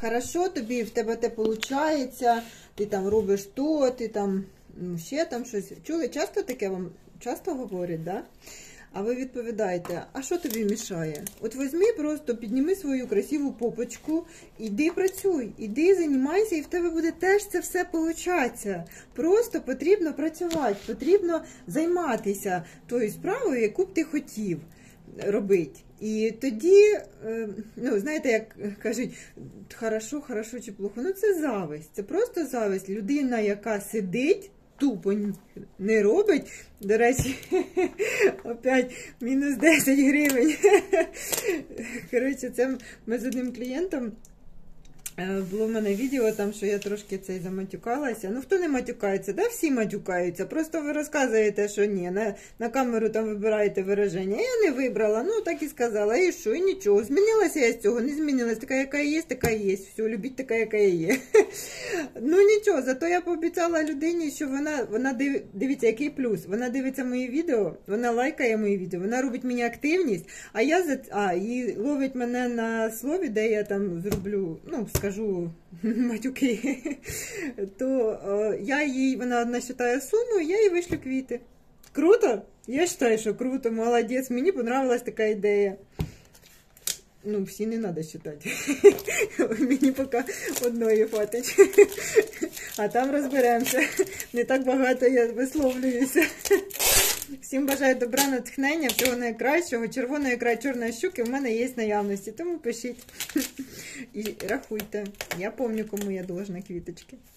хорошо тобі, в тебе те виходить, ти там робиш то, ти там ще там щось. Чули, часто таке вам часто говорять, да? А ви відповідаєте, а що тобі мішає? От візьми просто, підніми свою красиву попочку, іди працюй, іди займайся, і в тебе буде теж це все получатися. Просто потрібно працювати, потрібно займатися тою справою, яку б ти хотів робити. І тоді, ну, знаєте, як кажуть, хорошо чи плохо, ну це зависть, це просто зависть. Людина, яка сидить, тупо не робить. До речі, опять мінус 10 гривень. Коротше, це ми з одним клієнтом, було в мене відео, там, що я трошки цей заматюкалася. Ну, хто не матюкається? Да, всі матюкаються. Просто ви розказуєте, що ні, на камеру там вибираєте вираження. Я не вибрала, ну, так і сказала. І що, і нічого. Змінилася я з цього, не змінилася. Така, яка є, така є. Все, любіть така, яка є. Ну, нічого, зато я пообіцяла людині, що вона дивіться, який плюс. Вона дивиться мої відео, вона лайкає мої відео, вона робить мені активність, і ловить мене на слові, де я там зроблю, ну, скажу матюки, то вона насчитає суму, я їй вишлю квіти. Круто? Я вважаю, що круто, молодець, мені понравилась така ідея. Ну, всі не треба считати. Мені поки одної хватить. А там розберемося. Не так багато я висловлююся. Всім бажаю добра, натхнення, всього найкращого. Червона ікра, чорної щуки в мене є в наявності. Тому пишіть і рахуйте. Я пам'ятаю, кому я должна квіточки.